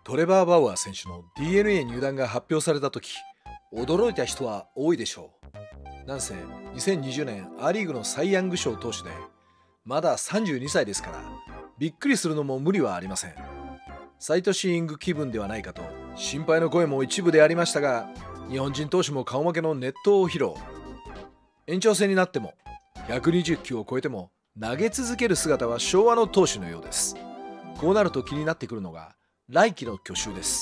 トレバー・バウアー選手の DNA 入団が発表された時、驚いた人は多いでしょう。なんせ2020年ア・リーグのサイ・ヤング賞投手で、まだ32歳ですから、びっくりするのも無理はありません。サイトシーイング気分ではないかと心配の声も一部でありましたが、日本人投手も顔負けの熱投を披露。延長戦になっても120球を超えても投げ続ける姿は昭和の投手のようです。こうなると気になってくるのが来季の去就です。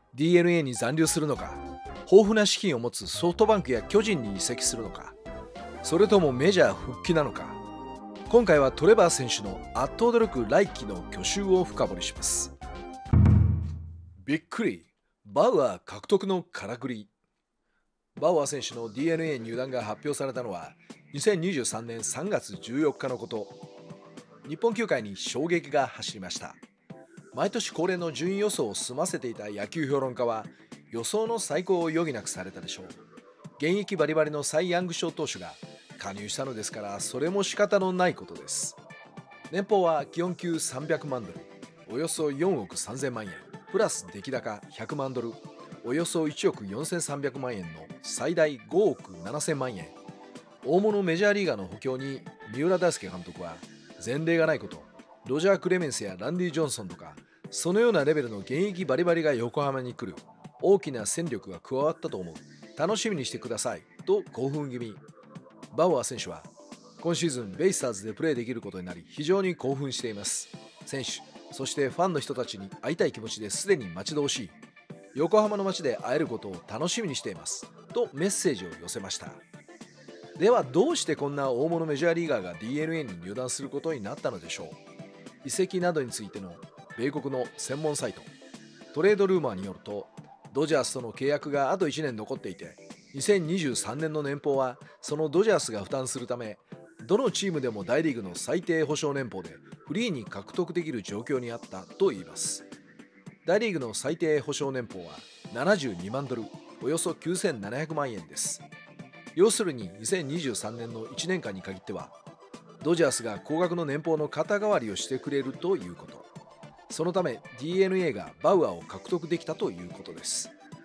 DNA に残留するのか、豊富な資金を持つソフトバンクや巨人に移籍するのか、それともメジャー復帰なのか。今回はトレバー選手のあっと驚く来季の去就を深掘りします。びっくり、バウアー獲得のからくり。バウアー選手の DNA 入団が発表されたのは2023年3月14日のこと。日本球界に衝撃が走りました。毎年恒例の順位予想を済ませていた野球評論家は、予想の最高を余儀なくされたでしょう。現役バリバリのサイ・ヤング賞投手が加入したのですから、それも仕方のないことです。年俸は基本給300万ドル、およそ4億3000万円、プラス出来高100万ドル、およそ1億4300万円の最大5億7000万円。大物メジャーリーガーの補強に三浦大輔監督は、前例がないこと、ロジャー・クレメンスやランディ・ジョンソンとか、そのようなレベルの現役バリバリが横浜に来る、大きな戦力が加わったと思う、楽しみにしてくださいと興奮気味。バウアー選手は今シーズンベイスターズでプレーできることになり、非常に興奮しています。選手、そしてファンの人たちに会いたい気持ちですでに待ち遠しい。横浜の街で会えることを楽しみにしていますとメッセージを寄せました。ではどうしてこんな大物メジャーリーガーが DNA に入団することになったのでしょう。移籍などについての米国の専門サイトトレードルーマーによると、ドジャースとの契約があと1年残っていて、2023年の年俸はそのドジャースが負担するため、どのチームでも大リーグの最低保証年俸でフリーに獲得できる状況にあったといいます。大リーグの最低保証年俸は72万ドル、およそ9700万円です。要するに2023年の1年間に限っては、ドジャースが高額の年俸の肩代わりをしてくれるということ。そのため DNA がバウアーを獲得できたということです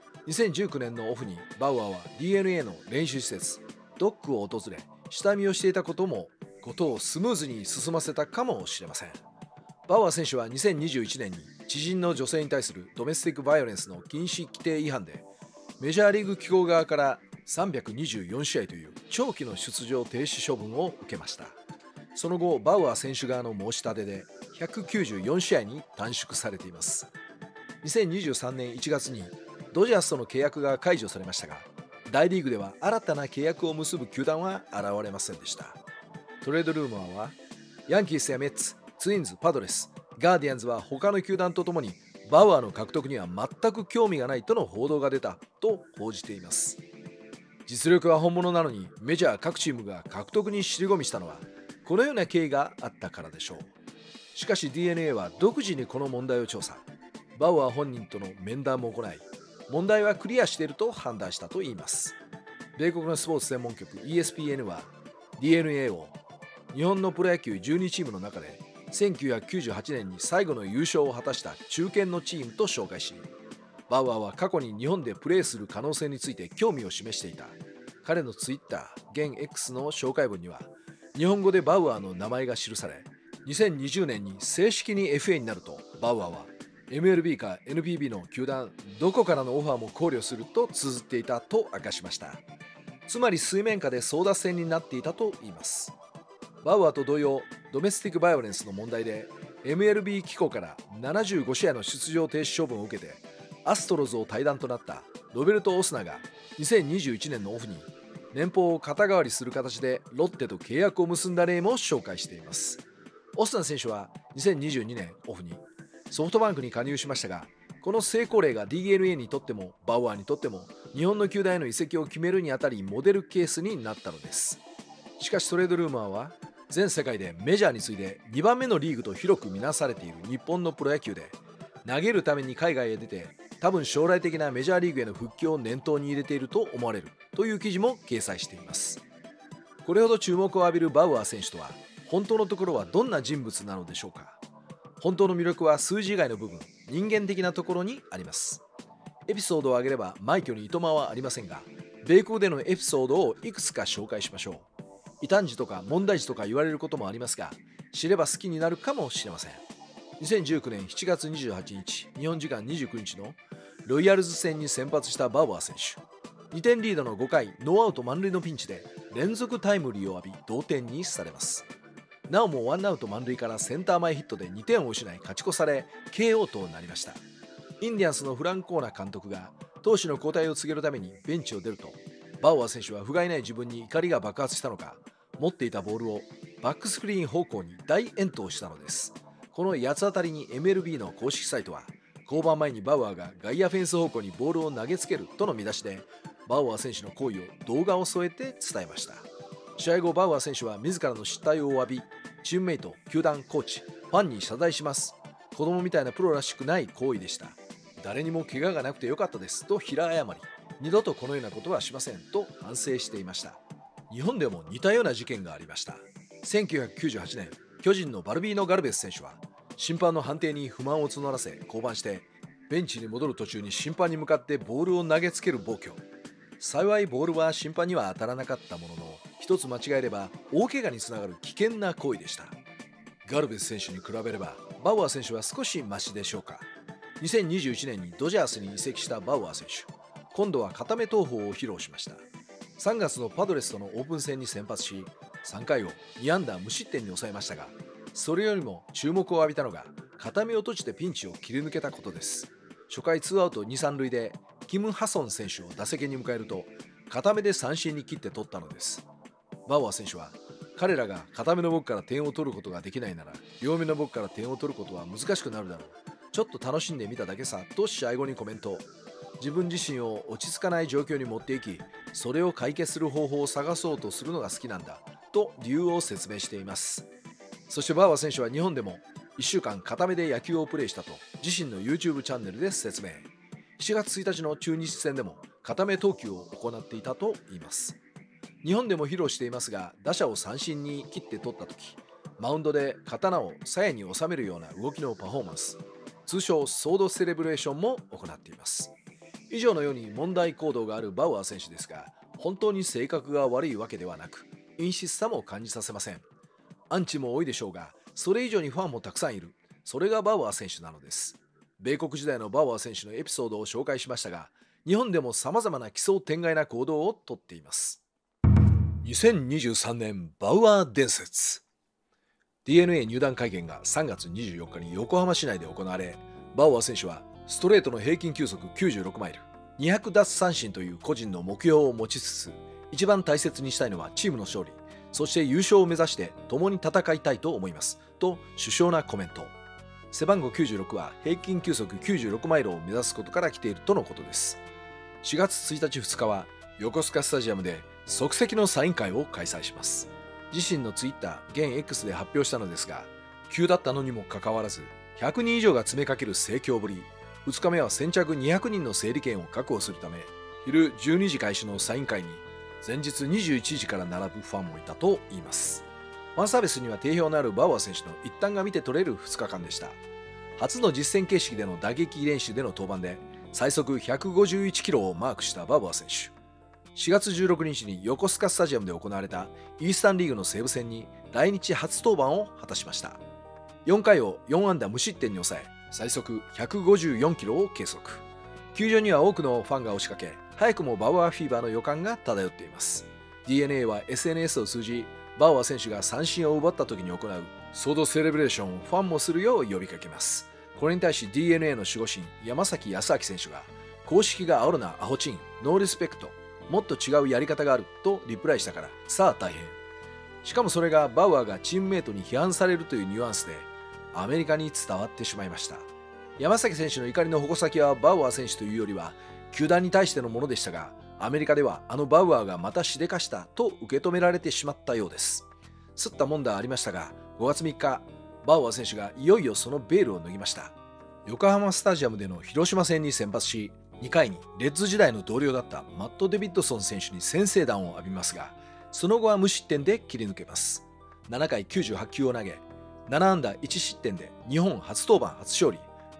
。2019年のオフにバウアーは DNA の練習施設ドックを訪れ、下見をしていたことをスムーズに進ませたかもしれません。バウアー選手は2021年に知人の女性に対するドメスティックバイオレンスの禁止規定違反でメジャーリーグ機構側から324試合という長期の出場停止処分を受けました。その後バウアー選手側の申し立てで194試合に短縮されています。2023年1月にドジャースとの契約が解除されましたが、大リーグでは新たな契約を結ぶ球団は現れませんでした。トレードルーマーは、ヤンキースやメッツ、ツインズ、パドレス、ガーディアンズは他の球団とともにバウアーの獲得には全く興味がないとの報道が出たと報じています。実力は本物なのにメジャー各チームが獲得に尻込みしたのは、このような経緯があったからでしょう。しかし DNA は独自にこの問題を調査。バウアー本人との面談も行い、問題はクリアしていると判断したといいます。米国のスポーツ専門局 ESPN は DNA を日本のプロ野球12チームの中で1998年に最後の優勝を果たした中堅のチームと紹介し、バウアーは過去に日本でプレーする可能性について興味を示していた。彼の Twitter 現 X の紹介文には日本語でバウアーの名前が記され、2020年に正式に FA になるとバウアーは MLB か NPB の球団どこからのオファーも考慮すると綴っていたと明かしました。つまり水面下で争奪戦になっていたといいます。バウアーと同様、ドメスティックバイオレンスの問題で MLB 機構から75試合の出場停止処分を受けてアストロズを退団となったロベルト・オスナが2021年のオフに年俸を肩代わりする形でロッテと契約を結んだ例も紹介しています。オスナ選手は2022年オフにソフトバンクに加入しましたが、この成功例が DNA にとってもバウアーにとっても日本の球団への移籍を決めるにあたりモデルケースになったのです。しかしトレードルーマーは、全世界でメジャーに次いで2番目のリーグと広く見なされている日本のプロ野球で、投げるために海外へ出て多分将来的なメジャーリーグへの復帰を念頭に入れていると思われるという記事も掲載しています。これほど注目を浴びるバウアー選手とは本当のところはどんな人物なのでしょうか。本当の魅力は数字以外の部分、 人間的なところにあります。エピソードを挙げれば枚挙にいとまはありませんが、米国でのエピソードをいくつか紹介しましょう。異端児とか問題児とか言われることもありますが、知れば好きになるかもしれません。2019年7月28日、日本時間29日のロイヤルズ戦に先発したバウアー選手。2点リードの5回、ノーアウト満塁のピンチで連続タイムリーを浴び同点にされます。なおもワンアウト満塁からセンター前ヒットで2点を失い勝ち越され KO となりました。インディアンスのフランコーナ監督が投手の交代を告げるためにベンチを出ると、バウアー選手は不甲斐ない自分に怒りが爆発したのか、持っていたボールをバックスクリーン方向に大遠投したのです。この八つ当たりに MLB の公式サイトは、降板前にバウアーが外野フェンス方向にボールを投げつけるとの見出しで、バウアー選手の行為を動画を添えて伝えました。試合後、バウアー選手は自らの失態を詫び、チームメイト、球団、コーチ、ファンに謝罪します。子供みたいなプロらしくない行為でした。誰にも怪我がなくてよかったですと平謝り、二度とこのようなことはしませんと反省していました。日本でも似たような事件がありました。1998年、巨人のバルビーノ・ガルベス選手は審判の判定に不満を募らせ降板して、ベンチに戻る途中に審判に向かってボールを投げつける暴挙。幸いボールは審判には当たらなかったものの、一つ間違えれば大怪我につながる危険な行為でした。ガルベス選手に比べればバウアー選手は少しマシでしょうか。2021年にドジャースに移籍したバウアー選手、今度は固め投法を披露しました。3月のパドレスとのオープン戦に先発し、3回を2安打無失点に抑えましたが、それよりも注目を浴びたのが固めを閉じてピンチを切り抜けたことです。初回2アウト2、3塁でキム・ハソン選手を打席に迎えると、固めで三振に切って取ったのです。バウアー選手は、彼らが固めの僕から点を取ることができないなら、両目の僕から点を取ることは難しくなるだろう。ちょっと楽しんでみただけさと試合後にコメント。自分自身を落ち着かない状況に持っていき、それを解決する方法を探そうとするのが好きなんだと理由を説明しています。そしてバウアー選手は日本でも1週間固めで野球をプレーしたと自身の YouTube チャンネルで説明。7月1日の中日戦でも固め投球を行っていたといいます。日本でも披露していますが、打者を三振に切って取った時、マウンドで刀を鞘に収めるような動きのパフォーマンス、通称ソードセレブレーションも行っています。以上のように問題行動があるバウアー選手ですが、本当に性格が悪いわけではなく、陰湿さも感じさせません。アンチも多いでしょうが、それ以上にファンもたくさんいる。それがバウアー選手なのです。米国時代のバウアー選手のエピソードを紹介しましたが、日本でも様々な奇想天外な行動をとっています。2023年バウアー伝説。 DNA 入団会見が3月24日に横浜市内で行われ、バウアー選手はストレートの平均球速96マイル、200奪三振という個人の目標を持ちつつ、一番大切にしたいのはチームの勝利、そして優勝を目指して共に戦いたいと思いますと殊勝なコメント。背番号96は平均球速96マイルを目指すことから来ているとのことです。4月1日2日は横須賀スタジアムで即席のサイン会を開催します。自身のツイッター現 X で発表したのですが、急だったのにもかかわらず100人以上が詰めかける盛況ぶり。2日目は先着200人の整理券を確保するため、昼12時開始のサイン会に前日21時から並ぶファンもいたといいます。ファンサービスには定評のあるバウアー選手の一端が見て取れる2日間でした。初の実戦形式での打撃練習での登板で最速151キロをマークしたバウアー選手。4月16日に横須賀スタジアムで行われたイースタンリーグの西武戦に来日初登板を果たしました。4回を4安打無失点に抑え、最速154キロを計測。球場には多くのファンが押しかけ、早くもバウアーフィーバーの予感が漂っています。 DNA は SNS を通じ、バウアー選手が三振を奪った時に行うソードセレブレーションをファンもするよう呼びかけます。これに対し DNA の守護神山崎康晃選手が、公式が煽るなアホチン、ノーリスペクト、もっと違うやり方があるとリプライしたから、さあ大変。しかもそれがバウアーがチームメイトに批判されるというニュアンスでアメリカに伝わってしまいました。山崎選手の怒りの矛先はバウアー選手というよりは球団に対してのものでしたが、アメリカではあのバウアーがまたしでかしたと受け止められてしまったようです。すったもんだありましたが、5月3日、バウアー選手がいよいよそのベールを脱ぎました。横浜スタジアムでの広島戦に先発し、2回にレッズ時代の同僚だったマット・デビッドソン選手に先制弾を浴びますが、その後は無失点で切り抜けます。7回98球を投げ、7安打1失点で日本初登板初勝利、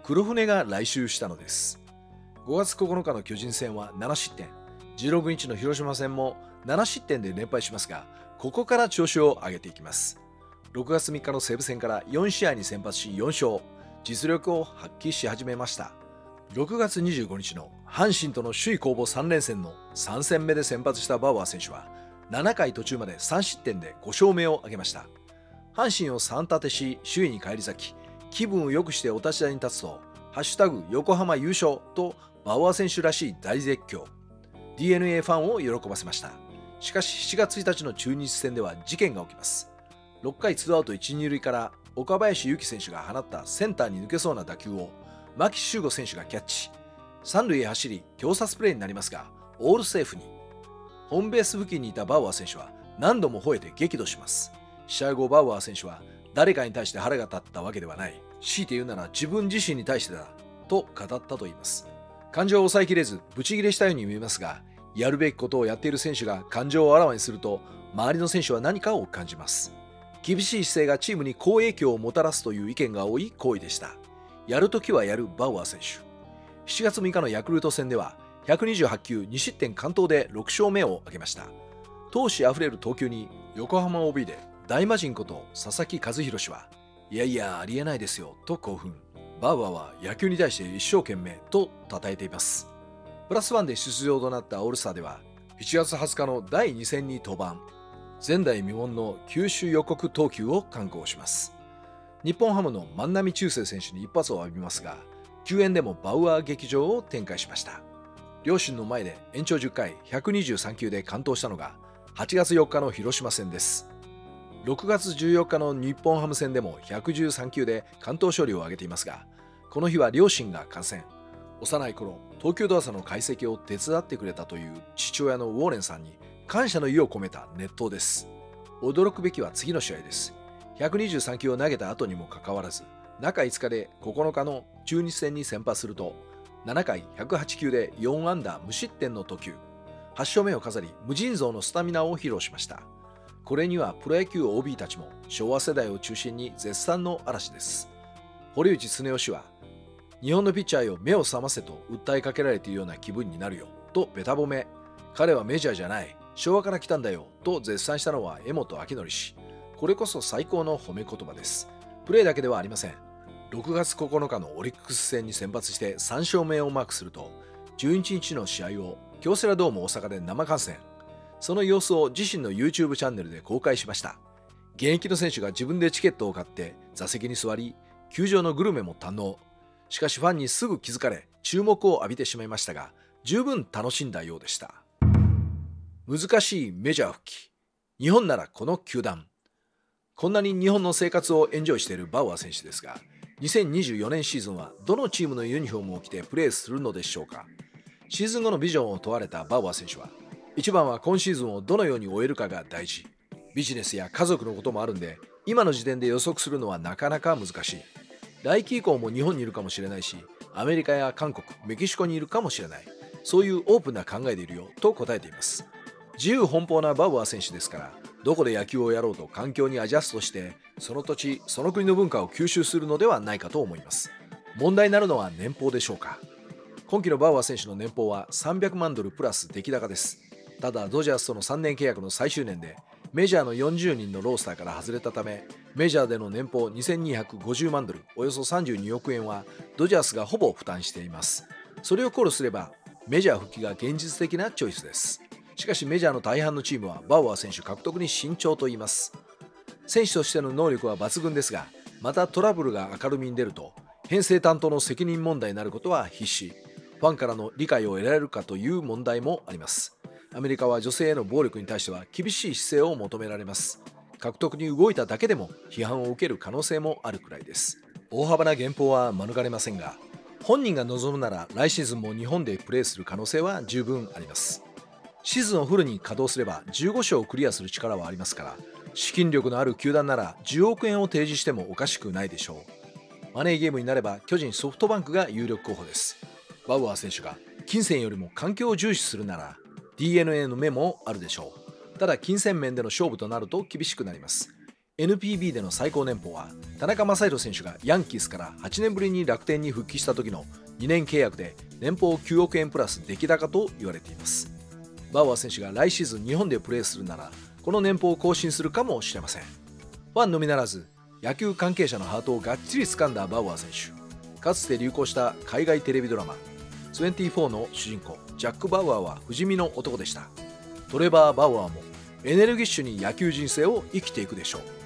黒船が来襲したのです。5月9日の巨人戦は7失点、16日の広島戦も7失点で連敗しますが、ここから調子を上げていきます。6月3日の西武戦から4試合に先発し4勝、実力を発揮し始めました。6月25日の阪神との首位攻防3連戦の3戦目で先発したバウアー選手は7回途中まで3失点で5勝目を挙げました。阪神を3立てし首位に返り咲き、気分を良くしてお立ち台に立つとハッシュタグ横浜優勝とバウアー選手らしい大絶叫。 DNA ファンを喜ばせました。しかし7月1日の中日戦では事件が起きます。6回2アウト1、2塁から岡林勇希選手が放ったセンターに抜けそうな打球を牧秀悟選手がキャッチ、三塁へ走り挟殺プレーになりますがオールセーフに。ホームベース付近にいたバウアー選手は何度も吠えて激怒します。試合後バウアー選手は誰かに対して腹が立ったわけではない、強いて言うなら自分自身に対してだと語ったと言います。感情を抑えきれずブチギレしたように見えますが、やるべきことをやっている選手が感情をあらわにすると周りの選手は何かを感じます。厳しい姿勢がチームに好影響をもたらすという意見が多い行為でした。やるときはやるバウアー選手。7月6日のヤクルト戦では128球2失点完投で6勝目を挙げました。闘志あふれる投球に横浜 OB で大魔神こと佐々木主浩氏は、いやいやありえないですよと興奮。バウアーは野球に対して一生懸命と称えています。プラスワンで出場となったオールスターでは7月20日の第2戦に登板、前代未聞の球種予告投球を敢行します。日本ハムの万波中正選手に一発を浴びますが、救援でもバウアー劇場を展開しました。両親の前で延長10回123球で完投したのが8月4日の広島戦です。6月14日の日本ハム戦でも113球で完投勝利を挙げていますが、この日は両親が感染。幼い頃投球動作の解析を手伝ってくれたという父親のウォーレンさんに感謝の意を込めた熱投です。驚くべきは次の試合です。123球を投げた後にもかかわらず、中5日で9日の中日戦に先発すると7回108球で4安打無失点の投球、8勝目を飾り無尽蔵のスタミナを披露しました。これにはプロ野球 OB たちも昭和世代を中心に絶賛の嵐です。堀内恒雄氏は、日本のピッチャーよ目を覚ませと訴えかけられているような気分になるよとベタ褒め。彼はメジャーじゃない、昭和から来たんだよと絶賛したのは江本明則氏。これこそ最高の褒め言葉です。プレーだけではありません。6月9日のオリックス戦に先発して3勝目をマークすると、11日の試合を京セラドーム大阪で生観戦。その様子を自身の YouTube チャンネルで公開しました。現役の選手が自分でチケットを買って座席に座り、球場のグルメも堪能。しかしファンにすぐ気づかれ注目を浴びてしまいましたが、十分楽しんだようでした。難しいメジャー復帰。日本ならこの球団。こんなに日本の生活をエンジョイしているバウアー選手ですが、2024年シーズンはどのチームのユニフォームを着てプレーするのでしょうか。シーズン後のビジョンを問われたバウアー選手は、一番は今シーズンをどのように終えるかが大事。ビジネスや家族のこともあるんで、今の時点で予測するのはなかなか難しい。来季以降も日本にいるかもしれないし、アメリカや韓国、メキシコにいるかもしれない。そういうオープンな考えでいるよと答えています。自由奔放なバウアー選手ですから、どこで野球をやろうと環境にアジャストして、その土地、その国の文化を吸収するのではないかと思います。問題になるのは年俸でしょうか。今季のバウアー選手の年俸は300万ドルプラス出来高です。ただドジャースとの3年契約の最終年でメジャーの40人のロースターから外れたため、メジャーでの年俸2250万ドルおよそ32億円はドジャースがほぼ負担しています。それを考慮すればメジャー復帰が現実的なチョイスです。しかしメジャーの大半のチームはバウアー選手獲得に慎重と言います。選手としての能力は抜群ですが、またトラブルが明るみに出ると編成担当の責任問題になることは必至。ファンからの理解を得られるかという問題もあります。アメリカは女性への暴力に対しては厳しい姿勢を求められます。獲得に動いただけでも批判を受ける可能性もあるくらいです。大幅な減俸は免れませんが、本人が望むなら来シーズンも日本でプレーする可能性は十分あります。シーズンをフルに稼働すれば15勝をクリアする力はありますから、資金力のある球団なら10億円を提示してもおかしくないでしょう。マネーゲームになれば巨人ソフトバンクが有力候補です。バウアー選手が金銭よりも環境を重視するなら DNA の目もあるでしょう。ただ金銭面での勝負となると厳しくなります。 NPB での最高年俸は田中将大選手がヤンキースから8年ぶりに楽天に復帰した時の2年契約で年俸9億円プラス出来高と言われています。バウアー選手が来シーズン日本でプレーするならこの年俸を更新するかもしれません。ファンのみならず野球関係者のハートをがっちり掴んだバウアー選手。かつて流行した海外テレビドラマ24の主人公ジャック・バウアーは不死身の男でした。トレバー・バウアーもエネルギッシュに野球人生を生きていくでしょう。